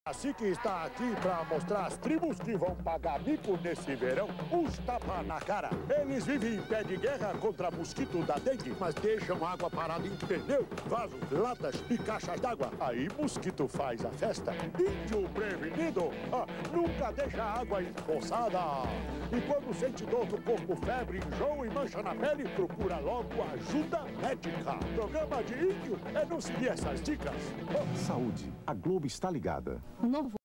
Assim que está aqui para mostrar as tribos que vão pagar mico nesse verão, os tapa na cara. Eles vivem em pé de guerra contra mosquito da dengue, mas deixam água parada em pneu, vaso, latas e caixas d'água. Aí mosquito faz a festa. Índio prevenido nunca deixa a água empoçada. E quando sente dor no corpo, febre, enjoo e mancha na pele, procura logo ajuda médica. Programa de índio é não seguir essas dicas. Saúde. A Globo está ligada. O novo